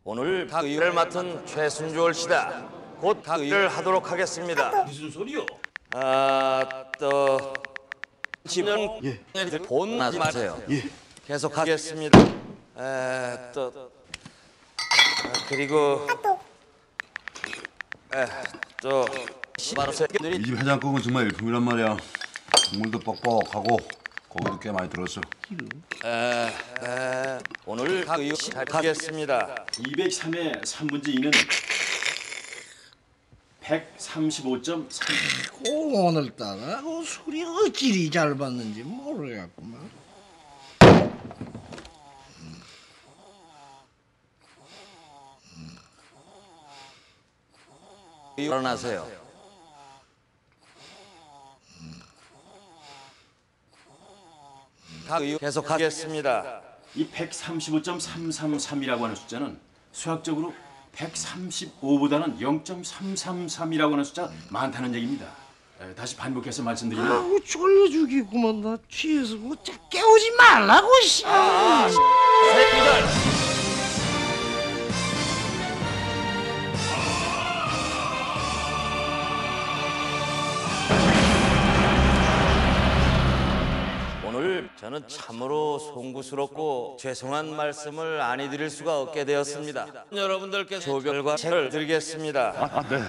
오늘 가의를 맡은 최순조월 씨다. 곧 가의를 하도록 하겠습니다. 무슨 소리요? 또 지금 예. 본 하지 마세요. 예. 계속하겠습니다. 그리고 또 시바로 새끼들이 이 집 해장국은 정말 일품이란 말이야. 국물도 뻑뻑하고 고기도 꽤 많이 들었어. 오늘 가의 시작하겠습니다. 203의 3분의 2는 135.3. 오늘따라 그 술이 어찌리 잘 받는지 모르겠구만. 일어나세요. 가의 계속하겠습니다. 이 135.333이라고 하는 숫자는 수학적으로 135보다는 0.333이라고 하는 숫자가 많다는 얘기입니다. 다시 반복해서 말씀드리면 아우 졸려 죽겠구만. 나 취해서 어째 깨우지 말라고 씨. 새끼들! 오늘 저는 참으로 송구스럽고 죄송한 말씀을 안이 드릴 수가 없게 되었습니다. 여러분들께 조별과 책을 드리겠습니다. 네.